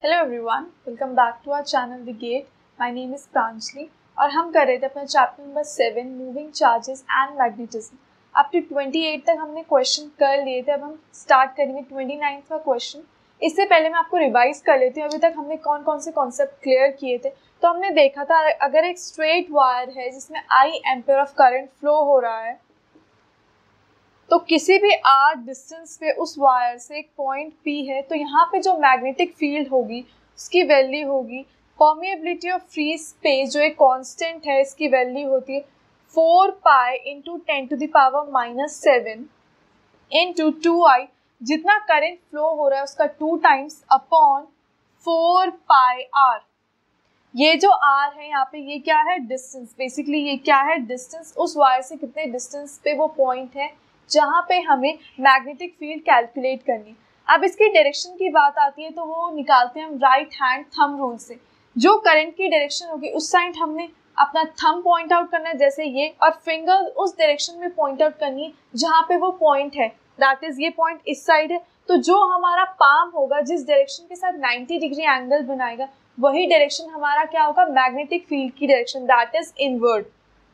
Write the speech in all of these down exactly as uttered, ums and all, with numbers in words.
Hello everyone, welcome back to our channel the gate. My name is Pranjali और हम कर रहे थे अपना chapter number seven moving charges and magnetism. Up to twenty eight तक हमने क्वेश्चन कर लिए थे। अब हम स्टार्ट करेंगे ट्वेंटी नाइन्थ का क्वेश्चन। इससे पहले मैं आपको रिवाइज कर लेती हूँ अभी तक हमने कौन कौन से कॉन्सेप्ट क्लियर किए थे। तो हमने देखा था अगर एक स्ट्रेट वायर है जिसमें I ampere of current flow हो रहा है तो किसी भी आर डिस्टेंस पे उस वायर से एक पॉइंट पी है तो यहाँ पे जो मैग्नेटिक फील्ड होगी उसकी वैल्यू होगी परमिएबिलिटी ऑफ फ्री स्पेस, जो एक कांस्टेंट है, इसकी वैल्यू होती है four pi into ten to the power minus seven into two I. जितना करंट फ्लो हो रहा है उसका two times upon four pi r. ये जो आर है यहाँ पे ये क्या है, डिस्टेंस। बेसिकली ये क्या है, डिस्टेंस। उस वायर से कितने डिस्टेंस पे वो पॉइंट है जहाँ पे हमें मैग्नेटिक फील्ड कैलकुलेट करनी। अब इसकी डायरेक्शन की बात आती है तो वो निकालते हैं हम राइट हैंड थंब रूल से। जो करंट की डायरेक्शन होगी उस साइड हमने अपना थंब पॉइंट आउट करना है जैसे ये, और फिंगर उस डायरेक्शन में पॉइंट आउट करनी है जहाँ पे वो पॉइंट है। दैट इज ये पॉइंट इस साइड है तो जो हमारा पाम होगा जिस डायरेक्शन के साथ नाइंटी डिग्री एंगल बनाएगा वही डायरेक्शन हमारा क्या होगा, मैग्नेटिक फील्ड की डायरेक्शन, दैट इज इनवर्ड।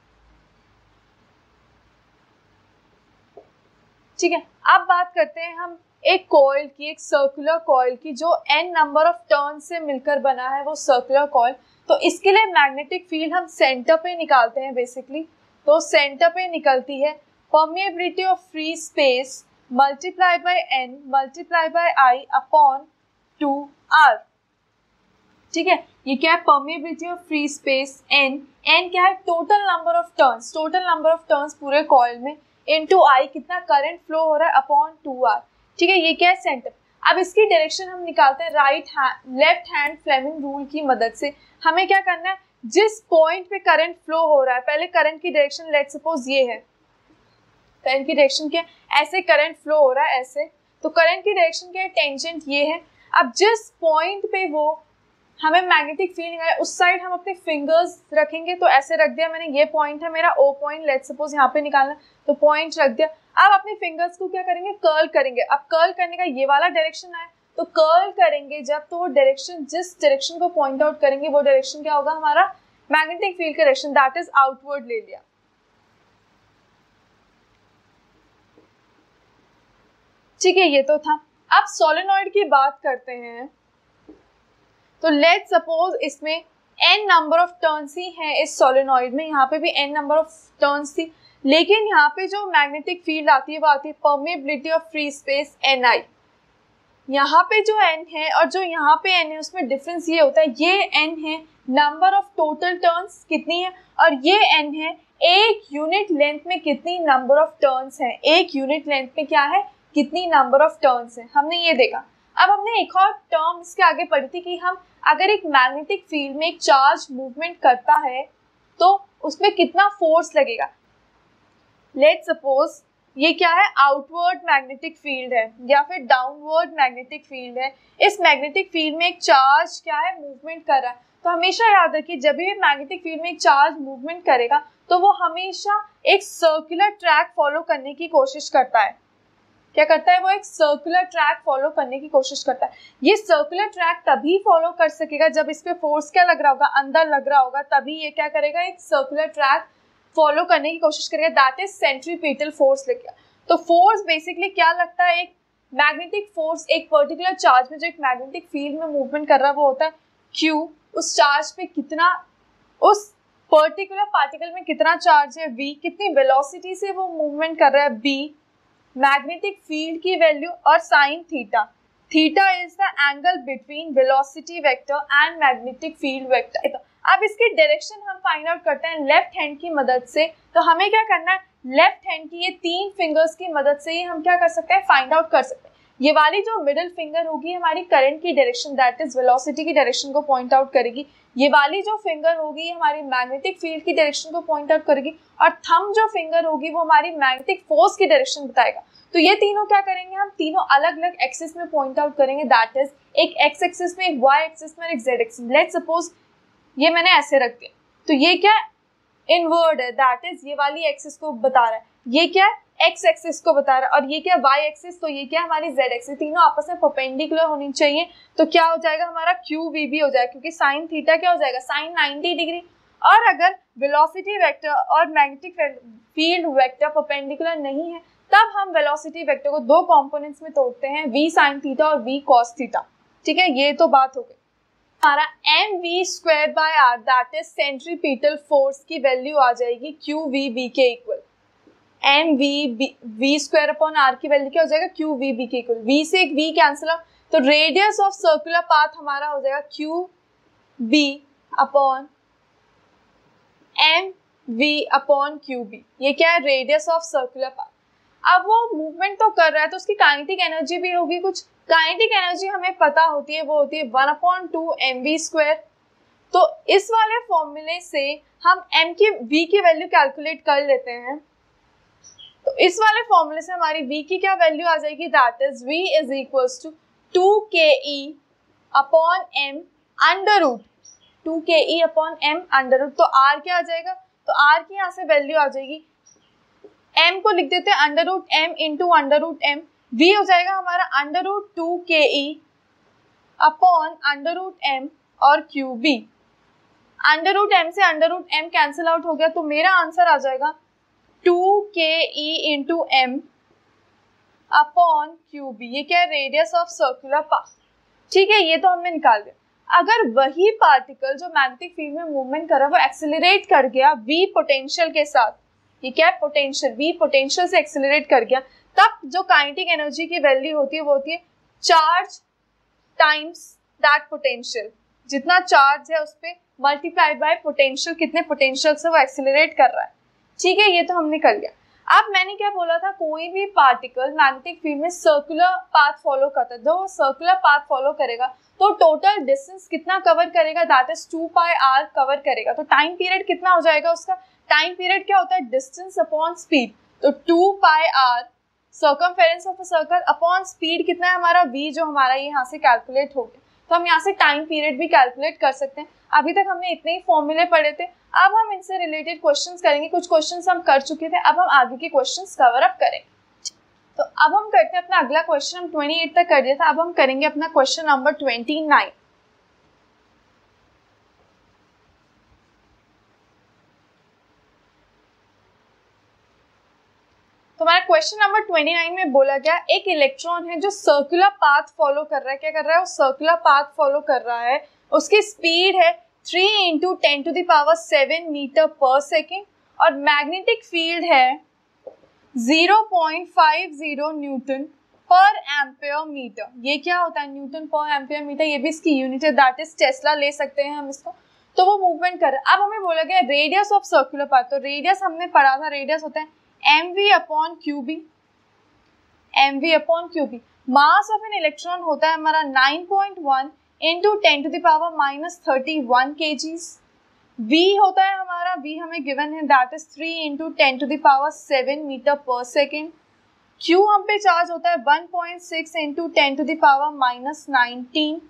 ठीक है, अब बात करते हैं हम एक कॉइल की, एक सर्कुलर कॉइल की जो एन नंबर ऑफ टर्न से मिलकर बना है वो सर्कुलर कॉइल। तो इसके लिए मैग्नेटिक फील्ड हम सेंटर पे निकालते हैं बेसिकली। तो सेंटर पे निकलती है permeability of free space multiply by n multiply by I upon two r. ठीक है, ये क्या है, permeability of free space n. N क्या है, total number of turns, total number of turns पूरे कॉइल में, इनटू आई कितना करंट फ्लो हो रहा है अपॉन टू आर। ठीक है, ये क्या है, सेंटर। अब इसकी डायरेक्शन हम निकालते हैं right hand left hand Fleming rule की मदद से। हमें क्या करना है, जिस पॉइंट पे करंट फ्लो हो रहा है, पहले करंट की डायरेक्शन लेट सपोज ये है, करंट की डायरेक्शन क्या है, ऐसे करंट फ्लो हो रहा है ऐसे, तो करंट की डायरेक्शन क्या है, टेंजेंट ये है। अब जिस पॉइंट पे वो हमें मैग्नेटिक फील्ड निकाले उस साइड हम अपने फिंगर्स रखेंगे। तो ऐसे रख दिया मैंने, ये पॉइंट है मेरा ओ पॉइंट, लेट सपोज यहाँ पे निकालना तो पॉइंट रख दिया। अब अपने फिंगर्स को क्या करेंगे, कर्ल करेंगे। अब कर्ल करने का ये वाला डायरेक्शन आए तो कर्ल करेंगे जब, तो वो डायरेक्शन जिस डायरेक्शन को पॉइंट आउट करेंगे वो डायरेक्शन क्या होगा, हमारा मैग्नेटिक फील्ड का डायरेक्शन, दैट इज आउटवर्ड ले लिया। ठीक है, ये तो था। अब सोलेनॉइड की बात करते हैं। तो लेट सपोज इसमें n नंबर ऑफ टर्न्स ही हैं इस सोलेनॉइड में, यहाँ पे भी n नंबर ऑफ टर्न्स थी, लेकिन यहाँ पे जो मैग्नेटिक फील्ड आती है वो आती है permeability of free space n I. यहाँ पे जो n है और जो यहाँ पे n है उसमें डिफरेंस ये होता है, ये n है नंबर ऑफ टोटल टर्न्स कितनी है, और ये n है एक यूनिट लेंथ में कितनी नंबर ऑफ टर्न्स है, एक यूनिट लेंथ में क्या है, कितनी नंबर ऑफ टर्न्स है, हमने ये देखा। अब हमने एक और टर्म इसके आगे पढ़ी थी कि हम अगर एक मैग्नेटिक फील्ड में एक चार्ज मूवमेंट करता है तो उसमें कितना फोर्स लगेगा। लेट सपोज ये क्या है, आउटवर्ड मैग्नेटिक फील्ड है या फिर डाउनवर्ड मैग्नेटिक फील्ड है। इस मैग्नेटिक फील्ड में एक चार्ज क्या है, मूवमेंट कर रहा है। तो हमेशा याद रखिए जब भी मैग्नेटिक फील्ड में एक चार्ज मूवमेंट करेगा तो वो हमेशा एक सर्कुलर ट्रैक फॉलो करने की कोशिश करता है। क्या करता है, वो एक सर्कुलर ट्रैक फॉलो करने की कोशिश करता है। ये सर्कुलर ट्रैक तभी फॉलो कर सकेगा जब इस पे फोर्स क्या लग रहा होगा, अंदर लग रहा होगा, तभी ये क्या करेगा, एक सर्कुलर ट्रैक फॉलो करने की कोशिश करेगा, दैट इज सेंट्रीपिटल फोर्स लग गया। तो फोर्स बेसिकली क्या लगता है, एक मैग्नेटिक फोर्स एक पर्टिकुलर चार्ज में जो एक मैग्नेटिक फील्ड में मूवमेंट कर रहा है वो होता है Q। उस चार्ज पे कितना, उस पर्टिकुलर पार्टिकल में कितना चार्ज है V, कितनी वेलोसिटी से वो मूवमेंट कर रहा है B, मैग्नेटिक फील्ड की वैल्यू, और sine theta. Theta is the angle between velocity vector and magnetic field vector. अब इसकी डायरेक्शन हम फाइंड आउट करते हैं लेफ्ट हैंड की मदद से। तो हमें क्या करना है, लेफ्ट हैंड की ये तीन फिंगर्स की मदद से ही हम क्या कर सकते हैं, फाइंड आउट कर सकते हैं। ये वाली जो मिडिल फिंगर होगी हमारी करंट की डायरेक्शन, दैट इज वेलोसिटी की डायरेक्शन को पॉइंट आउट करेगी। ये वाली जो फिंगर होगी हमारी मैग्नेटिक फील्ड की डायरेक्शन को पॉइंट आउट करेगी, और थंब जो फिंगर होगी वो हमारी मैग्नेटिक फोर्स की डायरेक्शन बताएगा। तो ये तीनों क्या करेंगे, हम तीनों अलग अलग एक्सिस में पॉइंट आउट करेंगे, दैट इज एक एक्स एक्सिस में, एक वाई एक्सिस में, एक जेड एक्सिस में। लेट सपोज ये मैंने ऐसे रख दिया तो ये क्या इनवर्ड है, दैट इज ये वाली एक्सिस को बता रहा है। ये क्या है, एक्स एक्सिस को बता रहा है और ये क्या वाई एक्सिस, तो ये क्या हमारी जेड एक्सिस, तीनों आपस में परपेंडिकुलर होनी चाहिए। तो क्या हो जाएगा हमारा क्यू वी भी हो जाएगा, क्योंकि साइन थीटा क्या हो जाएगा साइन नाइंटी डिग्री। और अगर वेलोसिटी वेक्टर और मैग्नेटिक फील्ड वेक्टर परपेंडिकुलर नहीं है तब हम वेलोसिटी वेक्टर को दो कंपोनेंट्स में तोड़ते हैं, वी साइन थीटा और वी कॉस थीटा। ठीक है, ये तो बात हो गई। हमारा m we square by r that is centripetal force की वैल्यू आ जाएगी क्यू वी बी के equal. M v v square upon r की वैल्यू क्या हो जाएगा क्यू वी बी के इक्वल। वी से एक वी कैंसिल आउट, तो रेडियस ऑफ सर्कुलर पाथ हमारा हो जाएगा q b upon M we upon Q B. ये क्या है रेडियस ऑफ सर्कुलर पाथ। अब वो मूवमेंट तो कर रहा है तो उसकी काइनेटिक एनर्जी भी होगी कुछ। काइनेटिक एनर्जी हमें पता होती है, वो होती है one upon two M we square. तो इस वाले फॉर्मूले से हम m की v की वैल्यू कैलकुलेट कर लेते हैं। तो इस वाले फॉर्मूले से हमारी v की क्या वैल्यू आ जाएगी, that is v is equals to two k e upon m under root two k e upon m under root. तो r क्या आ जाएगा, तो r की यहाँ से वैल्यू आ जाएगी, m को लिख देते हैं under root m into under root m। v हो जाएगा हमारा under root two k e upon under root m और q b. Under root m से under root m cancel out हो गया, तो मेरा आंसर आ जाएगा two k e into m upon Q B. ये क्या है रेडियस ऑफ सर्कुलर पाथ। ठीक है, ये तो हमने निकाल दिया। अगर वही पार्टिकल जो मैग्नेटिक फील्ड में मूवमेंट कर रहा है वो एक्सेलरेट कर गया v पोटेंशियल के साथ, ये क्या है पोटेंशियल, v पोटेंशियल से एक्सेलरेट कर गया, तब जो काइनेटिक एनर्जी की वैल्यू होती है वो होती है चार्ज टाइम्स दैट पोटेंशियल। जितना चार्ज है उस पर मल्टीप्लाइड बाय पोटेंशियल, कितने पोटेंशियल से वो एक्सेलरेट कर रहा है। ठीक है, ये तो हमने कर लिया। अब मैंने क्या बोला था, कोई भी पार्टिकल मैग्नेटिक फील्ड में सर्कुलर पाथ फॉलो करता है, जो सर्कुलर पाथ फॉलो करेगा तो टोटल डिस्टेंस कितना कवर करेगा, that is two pi r cover करेगा। तो टाइम पीरियड कितना हो जाएगा उसका, टाइम पीरियड क्या होता है डिस्टेंस अपॉन स्पीड। तो two pi r circumference of a circle upon speed कितना है हमारा v, जो हमारा ये यहाँ से कैलकुलेट हो गया। तो हम यहाँ से टाइम पीरियड भी कैलकुलेट कर सकते हैं। अभी तक हमने इतने ही फॉर्मूले पढ़े थे, अब हम इनसे रिलेटेड क्वेश्चंस करेंगे। कुछ क्वेश्चंस हम कर चुके थे, अब हम आगे के क्वेश्चंस कवर अप करेंगे। तो अब हम करते हैं अपना अगला क्वेश्चन, हम अट्ठाईस तक कर दिया था, अब हम करेंगे अपना क्वेश्चन नंबर उनतीस। तो हमारा क्वेश्चन नंबर उनतीस में बोला गया एक इलेक्ट्रॉन है जो सर्कुलर पाथ फॉलो कर रहा है। क्या कर रहा है, वो सर्कुलर पाथ फॉलो कर रहा है। उसकी स्पीड है three into ten to the power seven metre पर सेकेंड और मैग्नेटिक फील्ड है zero point five zero newton per ampere metre. ये क्या होता है न्यूटन पर एम्पेयर मीटर, ये भी इसकी यूनिट है, दैट इज टेस्ला ले सकते हैं हम इसको। तो वो मूवमेंट कर रहा है। अब हमें बोला गया रेडियस ऑफ सर्कुलर पाथ, तो रेडियस हमने पढ़ा था, रेडियस होता है M we upon Q B, M we upon Q b. Mass of an electron होता है हमारा nine point one into ten to the power minus thirty one kgs. v होता है हमारा, v हमें गिवन है, that is three into ten to the power seven metre पर second. q हम पे चार्ज होता है one point six into ten to the power minus nineteen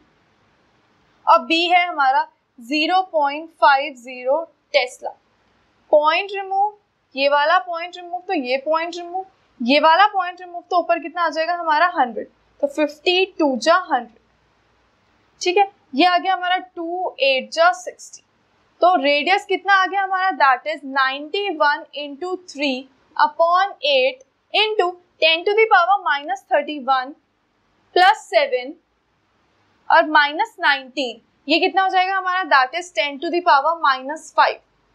और b है हमारा zero point five zero tesla. Point remove, ये वाला पॉइंट रिमूव तो ये पॉइंट रिमूव, ये वाला पॉइंट रिमूव तो ऊपर कितना आ जाएगा हमारा हंड्रेड, तो फिफ्टी टू जा हंड्रेड। ठीक है, ये आ गया हमारा टू एट जा सिक्सटी। तो रेडियस कितना आ गया हमारा, that is ninety one into three upon eight into ten to the power minus thirty one plus seven और माइनस नाइनटीन, ये कितना हो जाएगा हमारा, that is ten to the power minus five.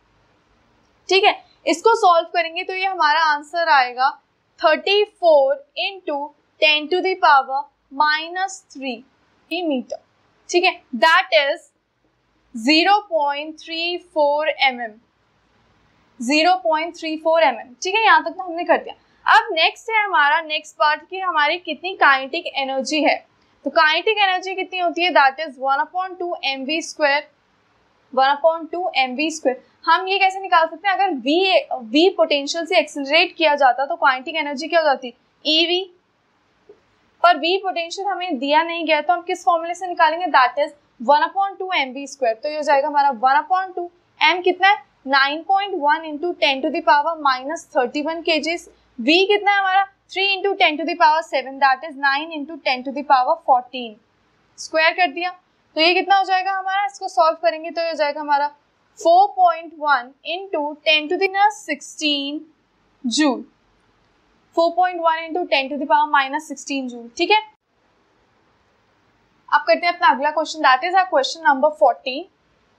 ठीक है, इसको सॉल्व करेंगे तो ये हमारा आंसर आएगा thirty four into ten to the power minus three metre. ठीक है, that is zero point three four m m, zero point three four m m. ठीक है, यहाँ तक तो हमने कर दिया। अब नेक्स्ट है हमारा नेक्स्ट पार्ट की हमारी कितनी काइनेटिक एनर्जी है। तो काइनेटिक एनर्जी कितनी होती है, that is one upon two M we square, one upon two M we square. हम ये कैसे निकाल सकते हैं, अगर v v पोटेंशियल से एक्सेलरेट किया जाता तो काइनेटिक एनर्जी क्या हो जाती, ev, पर v पोटेंशियल हमें दिया नहीं गया तो हम किस फॉर्मूले से निकालेंगे, that is one upon two M we square. तो ये हो जाएगा हमारा वन अपॉन टू, m कितना है nine point one into ten to the power minus thirty one kgs, v कितना है हमारा three into ten to the power seven, that is nine into ten to the power fourteen, square कर दिया। तो ये कितना हो जाएगा हमारा, इसको सॉल्व करेंगे तो ये हो जाएगा हमारा four point one into ten to the sixteen joule, four point one into ten to the power minus sixteen joule. ठीक है, अब करते हैं अपना अगला question, that is our question number forty.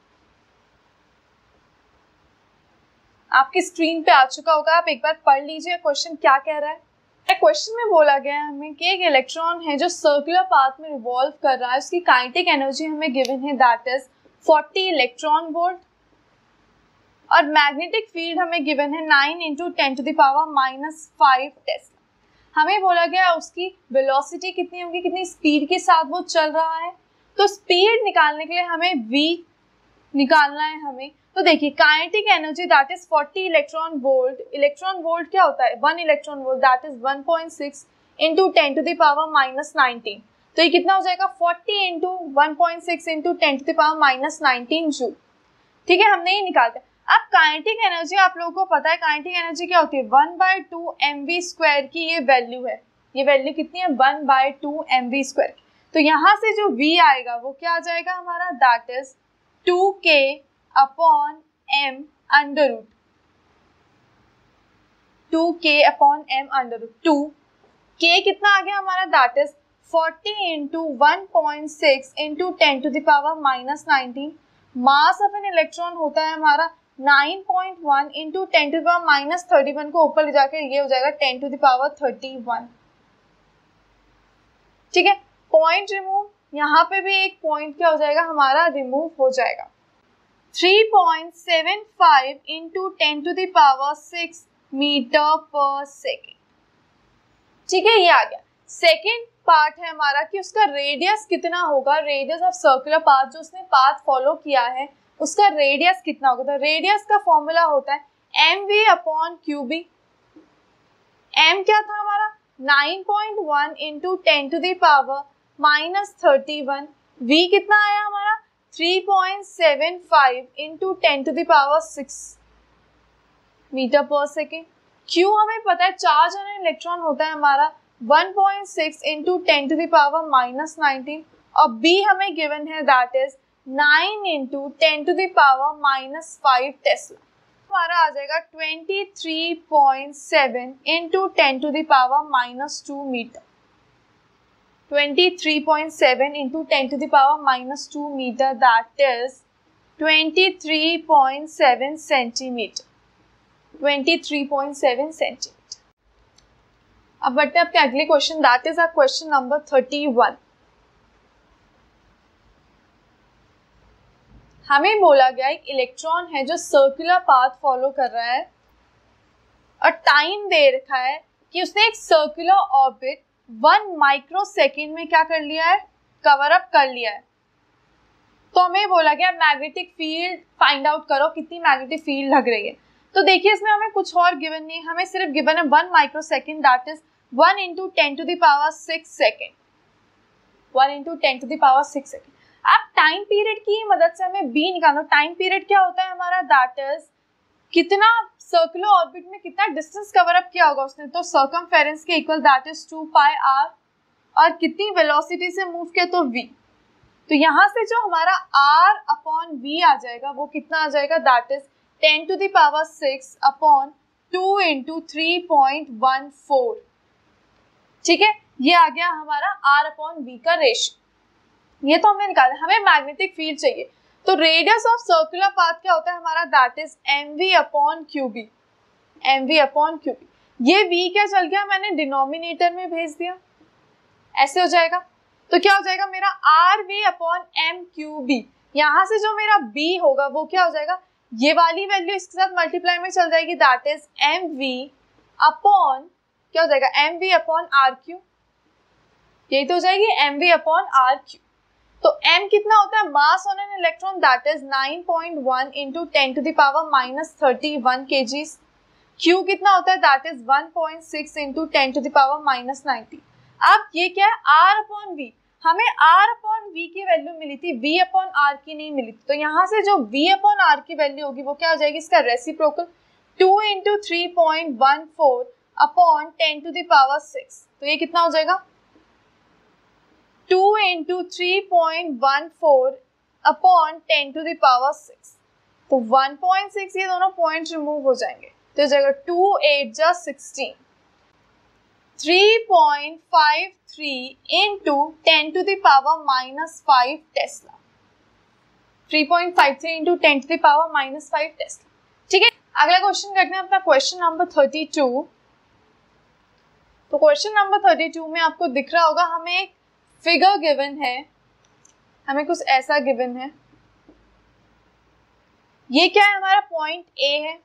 आपकी स्क्रीन पे आ चुका होगा, आप एक बार पढ़ लीजिए क्वेश्चन क्या कह रहा है। क्वेश्चन में बोला गया है हमें कि एक इलेक्ट्रॉन है जो सर्कुलर पाथ में रिवॉल्व कर रहा है, उसकी काइनेटिक एनर्जी हमें गिवन है that is forty electron volt, और मैग्नेटिक फील्ड हमें गिवन है nine into ten to the power minus five tesla. हमें बोला गया उसकी वेलोसिटी कितनी होगी, कितनी स्पीड के साथ वो चल रहा है। तो स्पीड निकालने के लिए हमें v निकालना है हमें। तो देखिए kinetic energy that is forty electron volt, electron volt क्या होता है, one electron volt that is one point six into ten to the power minus nineteen. तो ये कितना हो जाएगा forty into one point six into ten to the power minus nineteen joule. ठीक है, हमने ये निकालते हैं। अब काइनेटिक एनर्जी आप लोगों को पता है, काइनेटिक एनर्जी क्या होती है, one by two M we square की ये वैल्यू है। ये वैल्यू कितनी है, one by two M we square. तो यहाँ से जो v आएगा वो क्या आ जाएगा हमारा, that is two k upon m under root, two k upon m under root. Two k कितना आ गया हमारा, that is forty into one point six into ten to the power minus nineteen. Mass of an electron होता है हमारा nine point one into ten to the power minus thirty one को ऊपर ले जाकर ये हो जाएगा ten to the power thirty one. ठीक है, पॉइंट रिमूव, यहाँ पे भी एक पॉइंट क्या हो जाएगा हमारा, रिमूव हो जाएगा। Three point seven five into ten to the power six metre पर सेकेंड। ठीक है, ये आ गया। सेकेंड पार्ट है हमारा कि उसका रेडियस कितना होगा, रेडियस ऑफ सर्कुलर पाथ, जो उसने पाथ फॉलो किया है उसका रेडियस कितना होगा। तो रेडियस का फॉर्मूला होता है M we upon Q B. M क्या था हमारा, nine point one into ten to the power minus thirty one. V कितना आया हमारा, three point seven five into ten to the power six metre पर सेकेंड। क्यू हमें पता है चार्ज ऑन इलेक्ट्रॉन होता है हमारा one point six into ten to the power minus nineteen, और बी हमें गिवन है that is nine into ten to the power minus five tesla. हमारा आ जाएगा twenty three point seven into ten to the power minus two metre, twenty three point seven into ten to the power minus two metre, that is twenty three point seven centimetre, twenty three point seven centimetre. अब बढ़ते हैं अपने अगले question, that is our question number thirty one. हमें बोला गया एक electron है जो सर्कुलर पाथ फॉलो कर रहा है और टाइम दे रखा है कि उसने एक circular orbit one micro second में क्या कर लिया है, कवर अप कर लिया है। तो हमें बोला गया मैग्नेटिक फील्ड फाइंड आउट करो, कितनी मैग्नेटिक फील्ड लग रही है। तो देखिए इसमें हमें कुछ और गिवन नहीं है, हमें सिर्फ गिवन है one micro second, that is one into ten to the power six second, one into ten to the power six second. अब टाइम पीरियड की मदद से हमें बी निकालना। टाइम पीरियड क्या होता है हमारा, दैट इज कितना सर्कुलर ऑर्बिट में कितना डिस्टेंस कवर अप किया होगा उसने, तो सर्कमफेरेंस के equal that is two pi R, और कितनी वेलोसिटी से मूव किया तो v। तो यहाँ से जो हमारा r अपॉन v आ जाएगा वो कितना आ जाएगा, that is ten to the power six upon two into three point one four. ठीक है, ये आ गया हमारा r अपॉन v का रेशियो। ये तो हमने निकाला। हमें मैग्नेटिक फील्ड चाहिए, तो रेडियस ऑफ सर्कुलर पाथ क्या होता है हमारा, that is M we upon Q B, M we upon Q B. ये v क्या चल गया, मैंने डिनोमिनेटर में भेज दिया, ऐसे हो जाएगा। तो क्या हो जाएगा मेरा R V upon M Q B. यहाँ से जो मेरा b होगा वो क्या हो जाएगा, ये वाली वैल्यू इसके साथ मल्टीप्लाई में चल जाएगी, that is M we upon क्या हो जाएगा, M we upon R Q. यही तो हो जाएगी M we upon R Q. तो m कितना होता है, mass on an electron that is nine point one into ten to the power minus thirty one kgs. q कितना होता है, that is one point six into ten to the power minus ninety. अब ये क्या है, r upon v। हमें r upon v की value मिली थी, v अपॉन r की नहीं मिली थी। तो यहाँ से जो v अपॉन r की वैल्यू होगी वो क्या हो जाएगी, इसका reciprocal two into three point one four upon ten to the power six, तो ये कितना हो जाएगा two into three point one four upon ten to the power six, तो वन पॉइंट सिक्स ये दोनों पॉइंट रिमूव हो जाएंगे, तो हो जाएगा टू एट जा sixteen, three point five three into ten to the power minus five tesla, three point five three into ten to the power minus five tesla. ठीक है, अगला क्वेश्चन करते हैं अपना क्वेश्चन नंबर थर्टी टू। तो question number thirty two में आपको दिख रहा होगा हमें एक फिगर गिवन है, हमें कुछ ऐसा गिवन है, ये क्या है हमारा पॉइंट ए है,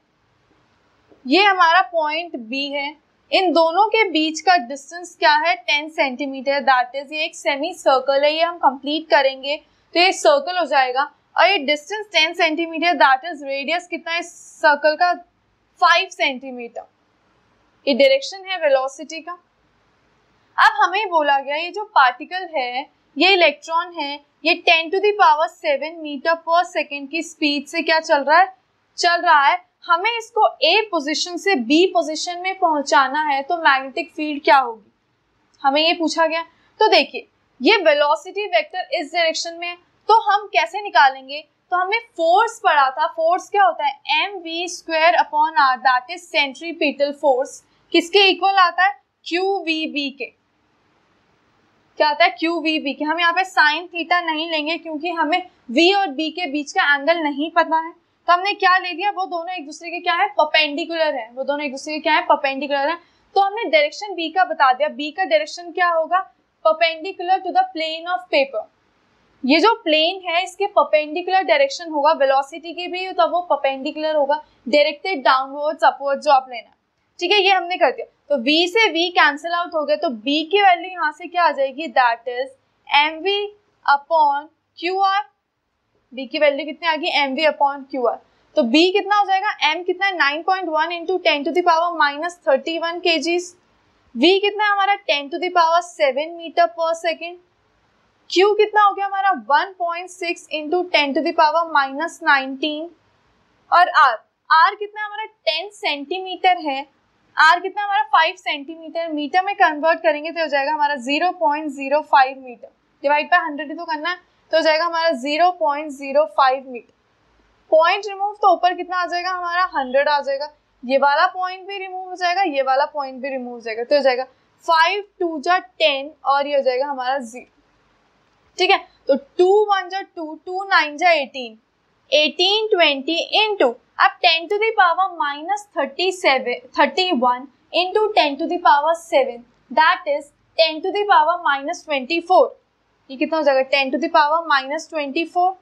ये हमारा पॉइंट बी है, इन दोनों के बीच का डिस्टेंस क्या है टेन सेंटीमीटर, दैट इज ये एक सेमी सर्कल है, ये हम कंप्लीट करेंगे तो ये सर्कल हो जाएगा, और ये distance ten centimetre that is radius कितना है इस सर्कल का फाइव सेंटीमीटर, ये डायरेक्शन है वेलोसिटी का। अब हमें बोला गया ये जो पार्टिकल है ये इलेक्ट्रॉन है, ये ten to the power seven metre पर सेकेंड की स्पीड से क्या चल रहा है चल रहा है हमें इसको ए पोजीशन से बी पोजीशन में पहुंचाना है, तो मैग्नेटिक फील्ड क्या होगी, हमें ये पूछा गया। तो देखिए ये वेलोसिटी वेक्टर इस डायरेक्शन में, तो हम कैसे निकालेंगे, तो हमें फोर्स पढ़ा था, फोर्स क्या होता है M we square upon R, that is centripetal force, किसके इक्वल आता है क्यू वी बी के, क्या आता है क्यू वी बी के। हम यहाँ पे साइन थीटा नहीं लेंगे क्योंकि हमें v और b के बीच का एंगल नहीं पता है, तो हमने क्या ले लिया, वो दोनों एक दूसरे के क्या है परपेंडिकुलर है, वो दोनों एक दूसरे के क्या है परपेंडिकुलर है, तो हमने डायरेक्शन b का बता दिया, b का डायरेक्शन क्या होगा perpendicular to the plane of paper, ये जो प्लेन है इसके परपेंडिकुलर डायरेक्शन होगा, वेलोसिटी की भी तो वो परपेंडिकुलर होगा, डायरेक्टेड डाउनवर्ड्स अपवर्ड्स जो आप लेना। ठीक है, ये हमने कर दिया, तो v से v कैंसिल आउट हो गया, तो b की वैल्यू यहाँ से क्या आ जाएगी that is M we upon Q R, b की वैल्यू कितनी आ गई M we upon Q R, तो b कितना हो जाएगा m कितना है nine point one into ten to the power minus thirty one kgs, v कितना है हमारा ten to the power seven metre पर सेकेंड, q कितना हो गया हमारा one point six into ten to the power minus nineteen, और r r कितना हमारा टेन सेंटीमीटर है, r कितना हमारा फाइव सेंटीमीटर, मीटर में कन्वर्ट करेंगे तो हो जाएगा हमारा zero point zero five metre, divide by hundred ही तो करना है, तो हो जाएगा हमारा zero point zero five metre. Point remove तो ऊपर कितना आ जाएगा हमारा हंड्रेड आ जाएगा, ये वाला पॉइंट भी रिमूव हो जाएगा, ये वाला पॉइंट भी रिमूव हो जाएगा, तो हो जाएगा फाइव टू जा टेन और ये हो जाएगा हमारा जीरो। ठीक है, तो टू वन जा टू, टू नाइन जा एटीन, एटीन ट्वेंटी इंटू अब ten to the power minus thirty seven thirty one into ten to the power seven, that is ten to the power minus twenty four, ये कितना हो जाएगा ten to the power minus twenty four,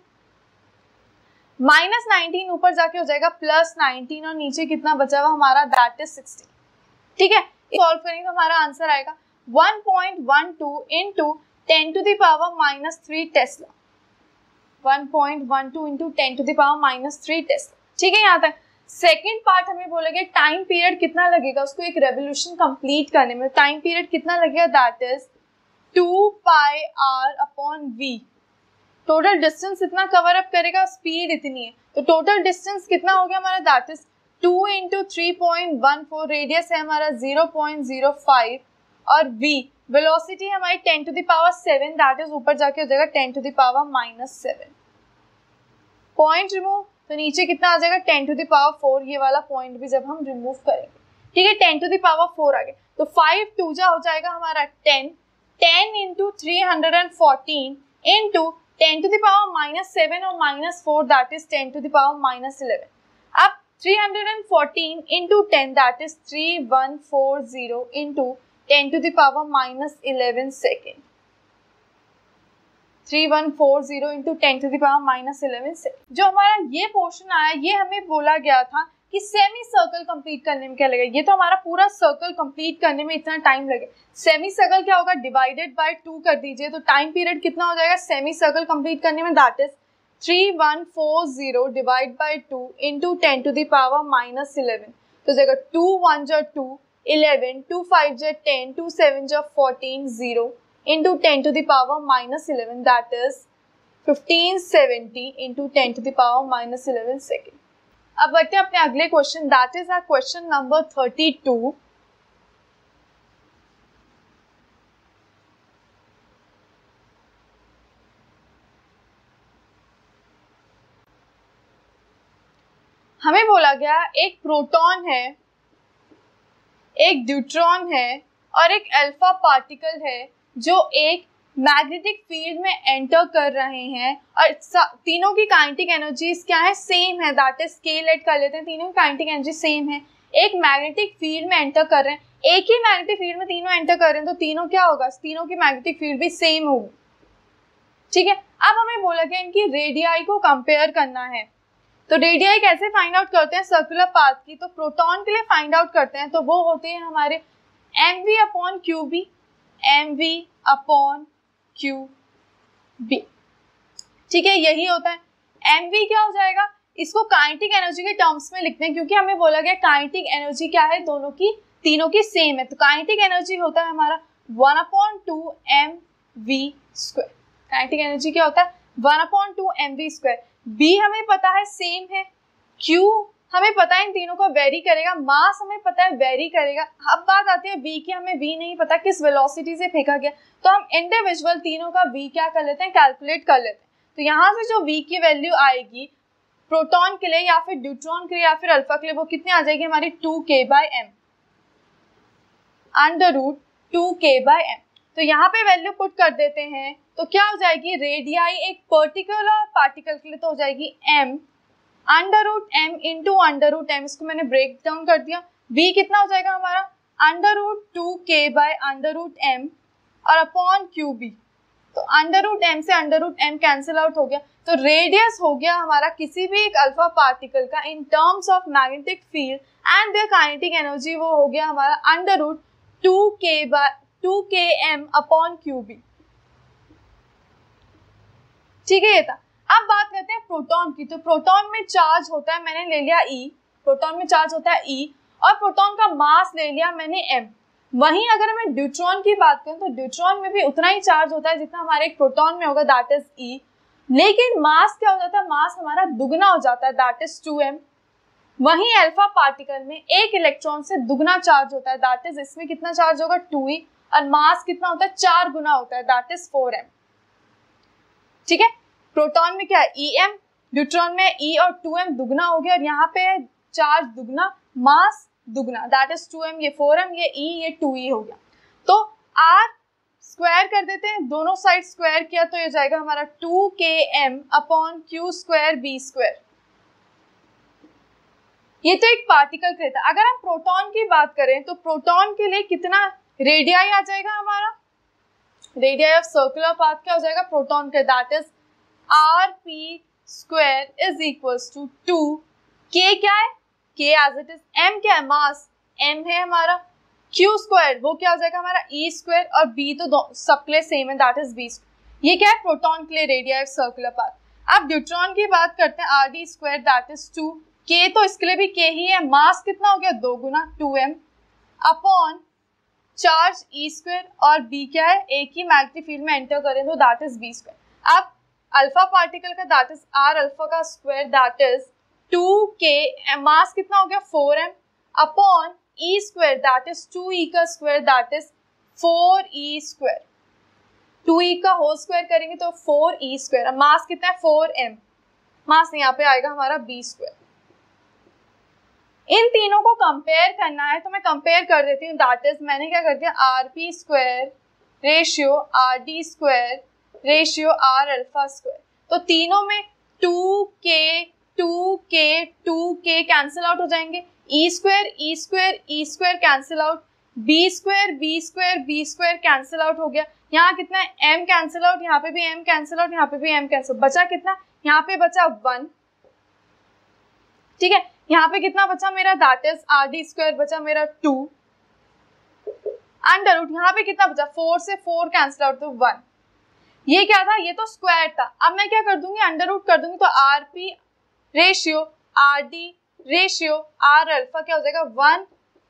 minus nineteen ऊपर जाके हो जाएगा plus nineteen, और नीचे कितना बचा हुआ हमारा दैट इज सिक्सटीन। ठीक है, सॉल्व करेंगे तो हमारा आंसर आएगा one point one two into ten to the power minus three tesla, one point one two into ten to the power minus three tesla. ठीक है, यहाँ तक। सेकेंड पार्ट हमें बोलेंगे टाइम पीरियड कितना लगेगा उसको एक रेवोल्यूशन कंप्लीट करने में, टाइम पीरियड कितना लगेगा that is two pi R upon V, total distance इतना कवर अप करेगा, स्पीड इतनी है, तो टोटल डिस्टेंस कितना हो गया हमारा that is two into three point one four, radius है हमारा ज़ीरो पॉइंट ज़ीरो फाइव, और v वेलोसिटी हमारी ten to the power seven, that is ऊपर जाके हो जाएगा ten to the power minus seven. Point remove तो नीचे कितना आ जाएगा ten to the power four, ये वाला पॉइंट भी जब हम रिमूव करेंगे। ठीक है, ten to the power four आ गया, तो फाइव टू जा हो जाएगा हमारा ten, ten into three hundred and fourteen into ten to the power minus seven और minus four, that is ten to the power minus eleven. अब three hundred fourteen into ten, that is three one four zero into ten to the power minus eleven second, three one four zero into ten to the power minus eleven second. जो हमारा ये portion आया, ये हमें बोला गया था कि सेमी सर्कल कंप्लीट करने में क्या लगेगा, ये तो हमारा पूरा सर्कल कंप्लीट करने में इतना टाइम लगे, सेमी सर्कल क्या होगा डिवाइडेड बाय टू कर दीजिए, तो टाइम पीरियड कितना हो जाएगा सेमी सर्कल कंप्लीट करने में, that is three one four zero divide by two into ten to the power minus eleven, तो जाएगा टू वन जा टू, इलेवन, टू फाइव जा टेन, टू सेवन जा fourteen, zero into ten to the power minus eleven, that is fifteen seventy into ten to the power minus eleven second. अब बढ़ते हैं अपने अगले question, that is our question number thirty two. हमें बोला गया एक प्रोटॉन है, एक ड्यूट्रॉन है और एक अल्फा पार्टिकल है जो एक मैग्नेटिक फील्ड में एंटर कर रहे हैं और तीनों की काइनेटिक एनर्जीज क्या है, सेम है, दैट इज के लेट कर लेते हैं, तीनों की काइनेटिक एनर्जी सेम है, एक मैग्नेटिक फील्ड में एंटर कर रहे हैं, एक ही मैग्नेटिक फील्ड में तीनों एंटर कर रहे हैं, तो तीनों क्या होगा, तीनों की मैग्नेटिक फील्ड भी सेम होगी, ठीक है। अब हमें बोला गया इनकी रेडियाई को कंपेयर करना है, तो रेडियाई कैसे फाइंड आउट करते हैं सर्कुलर पाथ की, तो प्रोटॉन के लिए फाइंड आउट करते हैं, तो वो होते हैं हमारे M we upon Q B, M we upon Q B, ठीक है, यही होता है। एम वी क्या हो जाएगा, इसको काइनेटिक एनर्जी के टर्म्स में लिखते हैं क्योंकि हमें बोला गया काइनेटिक एनर्जी क्या है, दोनों की तीनों की सेम है, तो काइनेटिक एनर्जी होता है हमारा one upon two M we square, kinetic energy क्या होता है one upon two M we square. B हमें पता है सेम है, क्यू हमें पता है इन तीनों को वेरी करेगा, मास हमें पता है वेरी करेगा। अब बात आती है वी की, हमें वी नहीं पता किस वेलोसिटी से फेंका गया, तो हम इंडिविजुअल तीनों का वी क्या कर लेते हैं, कैलकुलेट कर लेते हैं। तो यहाँ से जो वी की वैल्यू आएगी प्रोटॉन के लिए या फिर ड्यूट्रॉन के लिए या फिर अल्फा के लिए, वो कितनी आ जाएगी हमारी two K by M, under root two K by M. तो यहाँ पे वैल्यू पुट कर देते हैं तो क्या हो जाएगी, रेडियाई एक पर्टिकुलर पार्टिकल के लिए तो हो जाएगी m under root M into under root M, इसको मैंने ब्रेक डाउन कर दिया। v कितना हो जाएगा हमारा under root two K by under root M और अपॉन क्यू बी, तो अंडर रूट एम से under root M cancel out हो गया, तो रेडियस हो गया हमारा किसी भी एक अल्फा पार्टिकल का in terms of magnetic field and their kinetic energy, वो हो गया हमारा under root two K by two K M upon Q B, ठीक है ये था। अब बात करते हैं प्रोटॉन की, तो प्रोटॉन में चार्ज होता है, मैंने ले लिया E, प्रोटॉन में चार्ज होता है E और प्रोटॉन का मास ले लिया मैंने M। वहीं अगर मैं ड्यूट्रॉन की बात करूं तो ड्यूट्रॉन में भी उतना ही चार्ज होता है जितना हमारे एक प्रोटॉन में होगा, दैट इज E, लेकिन मास क्या हो जाता है, मास हमारा दुगना हो जाता है, दैट इज टू एम। वहीं अल्फा पार्टिकल में एक इलेक्ट्रॉन से दुगना चार्ज होता है, दैट इज इसमें कितना चार्ज होगा टू ई, और मास कितना होता है चार गुना होता है, दैट इज फोर एम, ठीक है। प्रोटॉन में क्या है ई एम, ड्यूट्रॉन में ई और टू एम दुगना हो गया और यहाँ पे चार्ज दुगना मास दुगना, दैट इज टू एम, ये फोर एम, ये ई, ये टू ई हो गया। तो आर स्क्वायर कर देते हैं, दोनों साइड स्क्वायर किया तो ये जाएगा हमारा two K M upon Q square B square. ये तो एक पार्टिकल के लिए था। अगर हम प्रोटॉन की बात करें तो प्रोटॉन के लिए कितना रेडियाई आ जाएगा हमारा, रेडियाई ऑफ सर्कुलर पाथ क्या हो जाएगा प्रोटॉन के, that is R P square is equals to two K, क्या है के एज इट इज, एम क्या है मास, एम है हमारा, क्यू स्क्वायर वो क्या हो जाएगा हमारा ई स्क्वायर, और बी तो सबके लिए सेम है, दैट इज बी स्क्वायर। ये क्या है प्रोटॉन के लिए रेडियाई ऑफ सर्कुलर पाथ। अब ड्यूट्रॉन की बात करते हैं, R D square that is two, K तो इसके लिए भी के ही है, मास कितना हो गया दो गुना two M upon charge E square, और बी क्या है एक ही मैग्नेटिक फील्ड में एंटर करें तो दैट इज बी स्क्वायर। अब अल्फा पार्टिकल का दैट इज आर अल्फा का स्क्वायर दैट इज टू के, मास कितना हो गया four M upon E square that is two E का square that is four E square, two E का whole square करेंगे तो फोर ई स्क्वायर, मास कितना है फोर एम, मास यहाँ पे आएगा हमारा बी स्क्वायर। इन तीनों को कंपेयर करना है तो मैं कंपेयर कर देती हूँ, दैट इज मैंने क्या कर दिया R P square ratio R D square ratio R alpha square, तो तीनों में टू के टू के टू के कैंसिल आउट हो जाएंगे, E square E square E square cancel out, B square B square B square cancel out हो गया, यहाँ कितना है एम कैंसिल आउट, यहाँ पे भी एम कैंसिल आउट, यहाँ पे भी एम कैंसिल, बचा कितना, यहाँ पे बचा वन, ठीक है। यहाँ पे कितना बचा मेरा, that is R D square बचा मेरा टू अंडर रूट, यहाँ पे कितना बचा फोर से फोर कैंसिल आउट तो वन, ये क्या था ये तो स्क्वायर था। अब मैं क्या कर दूंगी अंडर रूट कर दूंगी, तो R P ratio R D ratio R alpha क्या हो जाएगा one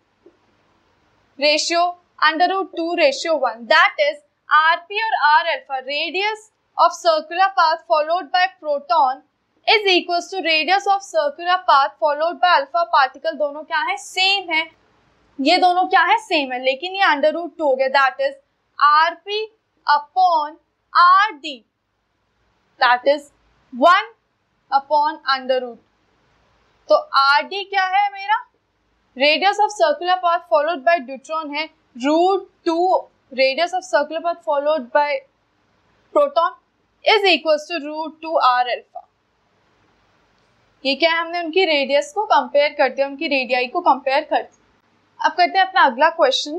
ratio under root two ratio one, that is R P और R alpha radius of circular path followed by proton is equals to radius of circular path followed by alpha particle, दोनों क्या है same है, ये दोनों क्या है same है, लेकिन ये अंडर रूट टू हो गया, that is R P upon R D that is one upon under root. तो आर डी क्या है मेरा, radius of circular path followed by deuteron है root two radius of circular path followed by proton is equals to root two R alpha. ये क्या है, हमने उनकी रेडियस को कंपेयर कर दिया, उनकी रेडियाई को कंपेयर कर दिया। अब करते हैं अपना अगला क्वेश्चन।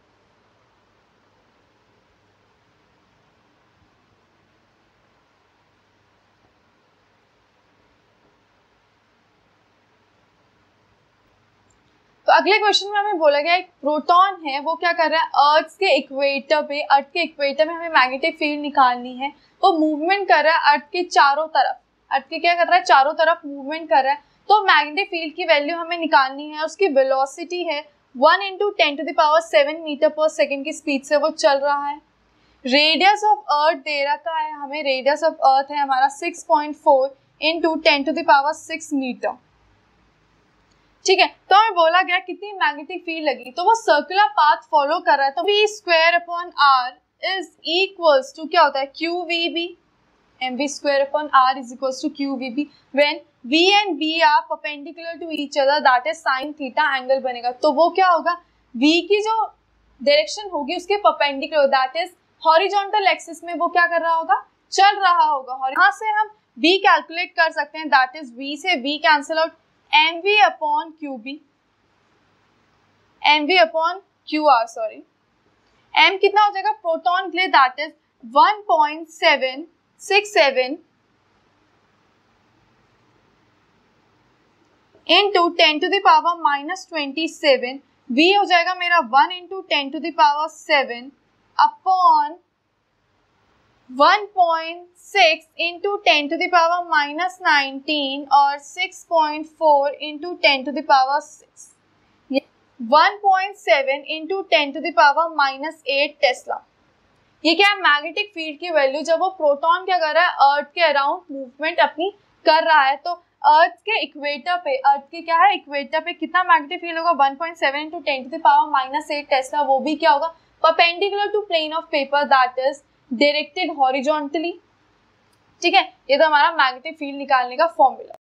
तो अगले क्वेश्चन में हमें बोला गया एक प्रोटॉन है, वो क्या कर रहा है, अर्थ के इक्वेटर पे, अर्थ के इक्वेटर में हमें मैग्नेटिक फील्ड निकालनी है। वो मूवमेंट कर रहा है अर्थ के चारों तरफ, अर्थ के क्या कर रहा है, चारों तरफ मूवमेंट कर रहा है। तो मैग्नेटिक फील्ड की वैल्यू हमें निकालनी है, उसकी वेलोसिटी है one into ten to the power seven metre पर सेकेंड की स्पीड से वो चल रहा है। रेडियस ऑफ अर्थ दे रखा है हमें, रेडियस ऑफ अर्थ है हमारा six point four into ten to the power six meter. ठीक है, तो हमें बोला गया कितनी मैग्नेटिक फील्ड लगी, तो वो सर्कुलर पाथ फॉलो कर रहा है। तो V square upon R is equals to क्या होता है, Q we B, M we square upon R is equals to Q we B when V and B are perpendicular to each other, that is sine theta angle बनेगा। तो वो क्या होगा, V की जो डायरेक्शन होगी उसके perpendicular, that is horizontal axis में वो क्या कर रहा होगा, चल रहा होगा। यहाँ से हम B कैलकुलेट कर सकते हैं, दैट इज V से V cancel out, M we upon Q B, M we upon Q R, sorry M कितना हो जाएगा प्रोटॉन के लिए, that is one point seven six seven into ten to the power minus twenty seven, V हो जाएगा मेरा one into ten to the power seven upon one point six into ten to the power minus nineteen और six point four into ten to the power six, one point seven into ten to the power minus eight tesla. ये क्या है, magnetic field की value जब वो proton क्या कर रहा है, अर्थ के अराउंड मूवमेंट अपनी कर रहा है। तो अर्थ के इक्वेटर पे, अर्थ के क्या है इक्वेटर पे कितना मैग्नेटिक फील्ड होगा, one point seven into ten to the power minus eight tesla, वो भी क्या होगा, perpendicular to plane of paper, that is directed horizontally. ठीक है, ये तो हमारा मैग्नेटिक फील्ड निकालने का फॉर्मूला।